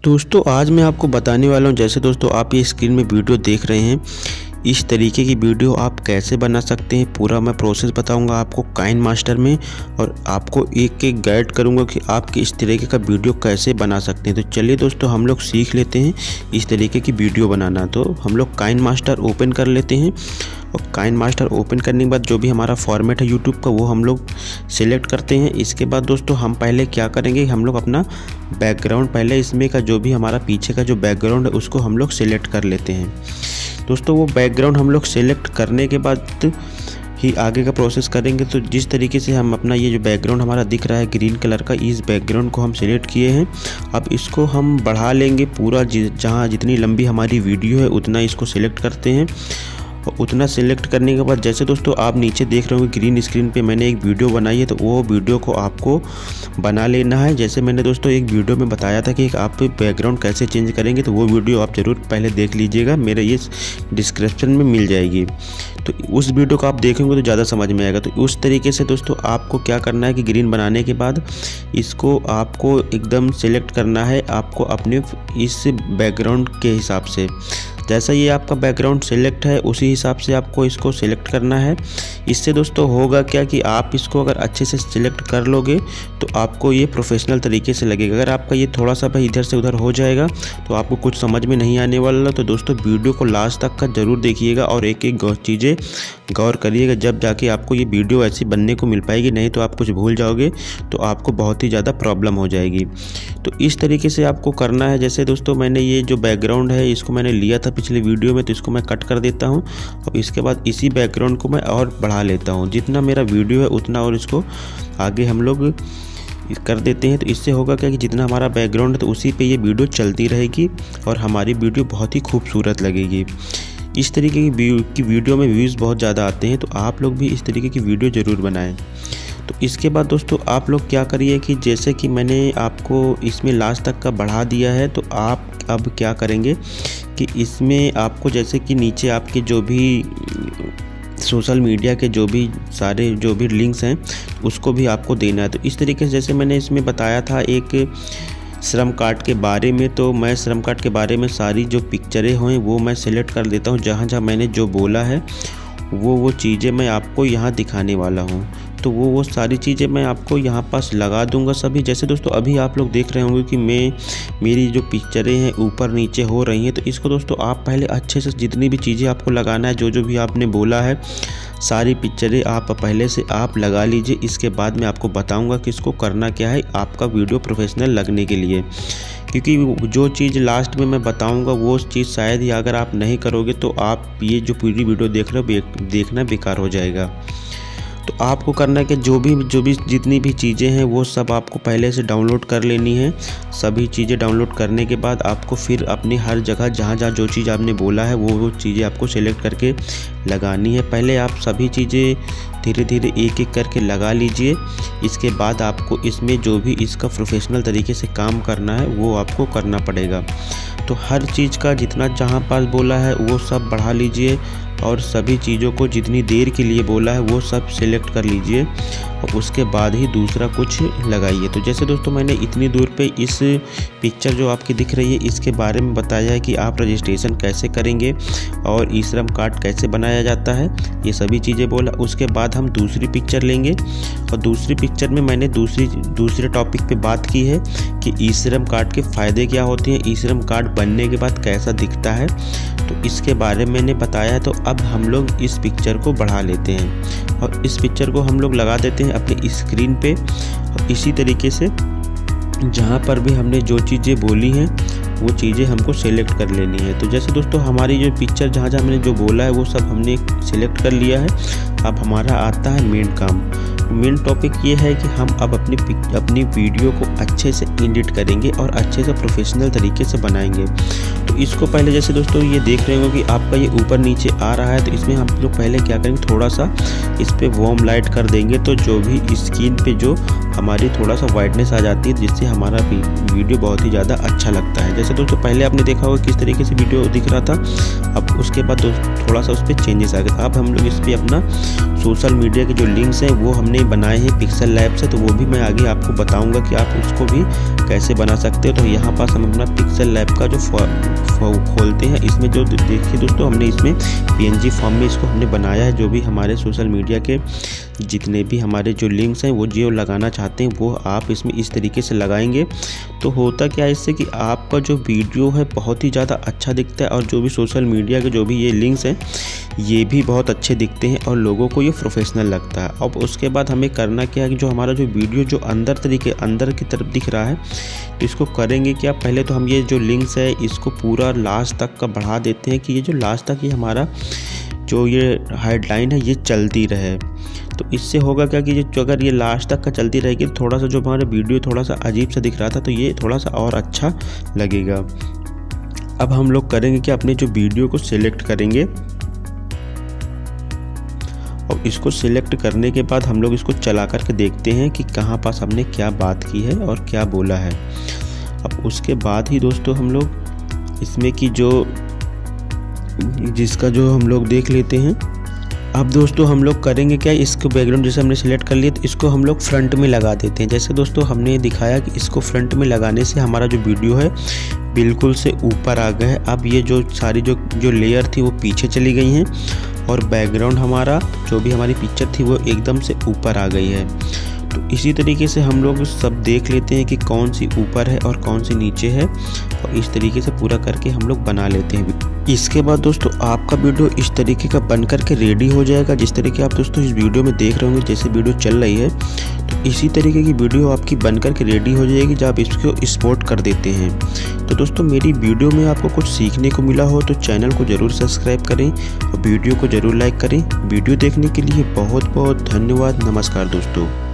दोस्तों आज मैं आपको बताने वाला हूं, जैसे दोस्तों आप ये स्क्रीन में वीडियो देख रहे हैं, इस तरीके की वीडियो आप कैसे बना सकते हैं। पूरा मैं प्रोसेस बताऊंगा आपको काइनमास्टर में, और आपको एक एक गाइड करूंगा कि आप इस तरीके का वीडियो कैसे बना सकते हैं। तो चलिए दोस्तों हम लोग सीख लेते हैं इस तरीके की वीडियो बनाना। तो हम लोग काइनमास्टर ओपन कर लेते हैं, और काइनमास्टर ओपन करने के बाद जो भी हमारा फॉर्मेट है यूट्यूब का वो हम लोग सिलेक्ट करते हैं। इसके बाद दोस्तों हम पहले क्या करेंगे, हम लोग अपना बैकग्राउंड पहले इसमें का जो भी हमारा पीछे का जो बैकग्राउंड है उसको हम लोग सिलेक्ट कर लेते हैं। दोस्तों वो बैकग्राउंड हम लोग सिलेक्ट करने के बाद ही आगे का प्रोसेस करेंगे। तो जिस तरीके से हम अपना ये जो बैकग्राउंड हमारा दिख रहा है ग्रीन कलर का, इस बैकग्राउंड को हम सिलेक्ट किए हैं। अब इसको हम बढ़ा लेंगे पूरा, जहाँ जितनी लंबी हमारी वीडियो है उतना इसको सिलेक्ट करते हैं। और उतना सिलेक्ट करने के बाद जैसे दोस्तों आप नीचे देख रहे होंगे ग्रीन स्क्रीन पे मैंने एक वीडियो बनाई है, तो वो वीडियो को आपको बना लेना है। जैसे मैंने दोस्तों एक वीडियो में बताया था कि आप बैकग्राउंड कैसे चेंज करेंगे, तो वो वीडियो आप ज़रूर पहले देख लीजिएगा, मेरे ये डिस्क्रिप्शन में मिल जाएगी। तो उस वीडियो को आप देखेंगे तो ज़्यादा समझ में आएगा। तो उस तरीके से दोस्तों आपको क्या करना है कि ग्रीन बनाने के बाद इसको आपको एकदम सेलेक्ट करना है, आपको अपने इस बैकग्राउंड के हिसाब से। जैसा ये आपका बैकग्राउंड सेलेक्ट है उसी हिसाब से आपको इसको सेलेक्ट करना है। इससे दोस्तों होगा क्या कि आप इसको अगर अच्छे से सिलेक्ट कर लोगे तो आपको ये प्रोफेशनल तरीके से लगेगा। अगर आपका ये थोड़ा सा भाई इधर से उधर हो जाएगा तो आपको कुछ समझ में नहीं आने वाला। तो दोस्तों वीडियो को लास्ट तक का ज़रूर देखिएगा और एक एक चीज़ें गौर करिएगा, जब जाके आपको ये वीडियो ऐसी बनने को मिल पाएगी। नहीं तो आप कुछ भूल जाओगे तो आपको बहुत ही ज़्यादा प्रॉब्लम हो जाएगी। तो इस तरीके से आपको करना है। जैसे दोस्तों मैंने ये जो बैकग्राउंड है इसको मैंने लिया था पिछले वीडियो में, तो इसको मैं कट कर देता हूं। और इसके बाद इसी बैकग्राउंड को मैं और बढ़ा लेता हूं, जितना मेरा वीडियो है उतना, और इसको आगे हम लोग कर देते हैं। तो इससे होगा क्या कि जितना हमारा बैकग्राउंड है तो उसी पे ये वीडियो चलती रहेगी और हमारी वीडियो बहुत ही खूबसूरत लगेगी। इस तरीके की वीडियो में व्यूज़ बहुत ज़्यादा आते हैं, तो आप लोग भी इस तरीके की वीडियो ज़रूर बनाएं। तो इसके बाद दोस्तों आप लोग क्या करिए कि जैसे कि मैंने आपको इसमें लास्ट तक का बढ़ा दिया है, तो आप अब क्या करेंगे कि इसमें आपको जैसे कि नीचे आपके जो भी सोशल मीडिया के जो भी सारे जो भी लिंक्स हैं उसको भी आपको देना है। तो इस तरीके से जैसे मैंने इसमें बताया था एक श्रम कार्ड के बारे में, तो मैं श्रम कार्ड के बारे में सारी जो पिक्चरें हैं वो मैं सेलेक्ट कर देता हूँ। जहाँ जहाँ मैंने जो बोला है वो चीज़ें मैं आपको यहाँ दिखाने वाला हूँ। तो वो सारी चीज़ें मैं आपको यहाँ पास लगा दूंगा सभी। जैसे दोस्तों अभी आप लोग देख रहे होंगे कि मेरी जो पिक्चरें हैं ऊपर नीचे हो रही हैं। तो इसको दोस्तों आप पहले अच्छे से जितनी भी चीज़ें आपको लगाना है, जो भी आपने बोला है सारी पिक्चरें आप पहले से आप लगा लीजिए। इसके बाद मैं आपको बताऊंगा कि इसको करना क्या है आपका वीडियो प्रोफेशनल लगने के लिए। क्योंकि जो चीज़ लास्ट में मैं बताऊंगा वो चीज़ शायद ही अगर आप नहीं करोगे तो आप ये जो पूरी वीडियो देख रहे हो देखना बेकार हो जाएगा। तो आपको करना है कि जो भी जितनी भी चीज़ें हैं वो सब आपको पहले से डाउनलोड कर लेनी है। सभी चीज़ें डाउनलोड करने के बाद आपको फिर अपनी हर जगह जहाँ जो चीज़ आपने बोला है वो चीज़ें आपको सेलेक्ट करके लगानी है। पहले आप सभी चीज़ें धीरे धीरे एक एक करके लगा लीजिए। इसके बाद आपको इसमें जो भी इसका प्रोफेशनल तरीके से काम करना है वो आपको करना पड़ेगा। तो हर चीज़ का जितना जहाँ पास बोला है वो सब बढ़ा लीजिए, और सभी चीज़ों को जितनी देर के लिए बोला है वो सब सिलेक्ट कर लीजिए, और उसके बाद ही दूसरा कुछ लगाइए। तो जैसे दोस्तों मैंने इतनी दूर पे इस पिक्चर जो आपकी दिख रही है इसके बारे में बताया है कि आप रजिस्ट्रेशन कैसे करेंगे और ई श्रम कार्ड कैसे बनाया जाता है, ये सभी चीज़ें बोला। उसके बाद हम दूसरी पिक्चर लेंगे, और दूसरी पिक्चर में मैंने दूसरे टॉपिक पे बात की है कि ई श्रम कार्ड के फ़ायदे क्या होते हैं, ई श्रम कार्ड बनने के बाद कैसा दिखता है, तो इसके बारे में मैंने बताया है। तो अब हम लोग इस पिक्चर को बढ़ा लेते हैं और इस पिक्चर को हम लोग लगा देते हैं अपनी स्क्रीन पे। और इसी तरीके से जहाँ पर भी हमने जो चीज़ें बोली हैं वो चीज़ें हमको सेलेक्ट कर लेनी है। तो जैसे दोस्तों हमारी जो पिक्चर जहाँ जहाँ मैंने जो बोला है वो सब हमने सेलेक्ट कर लिया है। अब हमारा आता है मेन काम। मेन टॉपिक ये है कि हम अब अपनी वीडियो को अच्छे से एडिट करेंगे और अच्छे से प्रोफेशनल तरीके से बनाएंगे। तो इसको पहले जैसे दोस्तों ये देख रहे हो कि आपका ये वीडियो ऊपर नीचे आ रहा है, तो इसमें हम लोग पहले क्या करेंगे, थोड़ा सा इस पर वार्म लाइट कर देंगे। तो जो भी स्क्रीन पे जो हमारी थोड़ा सा वाइटनेस आ जाती है जिससे हमारा वीडियो बहुत ही ज़्यादा अच्छा लगता है। जैसे दोस्तों पहले आपने देखा होगा किस तरीके से वीडियो दिख रहा था, अब उसके बाद थोड़ा सा उस पर चेंजेस आ गए। अब हम लोग इस पर अपना सोशल मीडिया के जो लिंक्स हैं वो हमने बनाए हैं पिक्सल लैब से, तो वो भी मैं आगे आपको बताऊंगा कि आप उसको भी कैसे बना सकते हो। तो यहाँ पास हम अपना पिक्सल लैब का जो खोलते हैं, इसमें जो देखिए दोस्तों हमने इसमें PNG फॉर्म में इसको हमने बनाया है। जो भी हमारे सोशल मीडिया के जितने भी हमारे जो लिंक्स हैं वो जो लगाना चाहते हैं वो आप इसमें इस तरीके से लगाएंगे तो होता क्या है इससे कि आपका जो वीडियो है बहुत ही ज़्यादा अच्छा दिखता है और जो भी सोशल मीडिया के जो भी ये लिंक्स हैं ये भी बहुत अच्छे दिखते हैं और लोगों को ये प्रोफेशनल लगता है। अब उसके बाद हमें करना क्या है कि जो हमारा जो वीडियो जो अंदर की तरफ दिख रहा है तो इसको करेंगे क्या, पहले तो हम ये जो लिंक्स है इसको पूरा लास्ट तक का बढ़ा देते हैं कि ये जो लास्ट तक ये हमारा जो ये हेडलाइन है ये चलती रहे। तो इससे होगा क्या कि जो अगर ये लास्ट तक का चलती रहेगी तो थोड़ा सा जो हमारा वीडियो थोड़ा सा अजीब सा दिख रहा था तो ये थोड़ा सा और अच्छा लगेगा। अब हम लोग करेंगे कि अपने जो वीडियो को सिलेक्ट करेंगे और इसको सिलेक्ट करने के बाद हम लोग इसको चला करके देखते हैं कि कहाँ पास हमने क्या बात की है और क्या बोला है। अब उसके बाद ही दोस्तों हम लोग इसमें की जिसका जो हम लोग देख लेते हैं। अब दोस्तों हम लोग करेंगे क्या, इसको बैकग्राउंड जैसे हमने सेलेक्ट कर लिया तो इसको हम लोग फ्रंट में लगा देते हैं। जैसे दोस्तों हमने दिखाया कि इसको फ्रंट में लगाने से हमारा जो वीडियो है बिल्कुल से ऊपर आ गया है। अब ये जो सारी जो लेयर थी वो पीछे चली गई हैं और बैकग्राउंड हमारा जो भी हमारी पिक्चर थी वो एकदम से ऊपर आ गई है। तो इसी तरीके से हम लोग सब देख लेते हैं कि कौन सी ऊपर है और कौन सी नीचे है और इस तरीके से पूरा करके हम लोग बना लेते हैं। इसके बाद दोस्तों आपका वीडियो इस तरीके का बन करके रेडी हो जाएगा। जिस तरीके आप दोस्तों इस वीडियो में देख रहे होंगे, जैसे वीडियो चल रही है तो इसी तरीके की वीडियो आपकी बन करके रेडी हो जाएगी जब आप इसको एक्सपोर्ट कर देते हैं। तो दोस्तों मेरी वीडियो में आपको कुछ सीखने को मिला हो तो चैनल को ज़रूर सब्सक्राइब करें और वीडियो को ज़रूर लाइक करें। वीडियो देखने के लिए बहुत बहुत धन्यवाद। नमस्कार दोस्तों।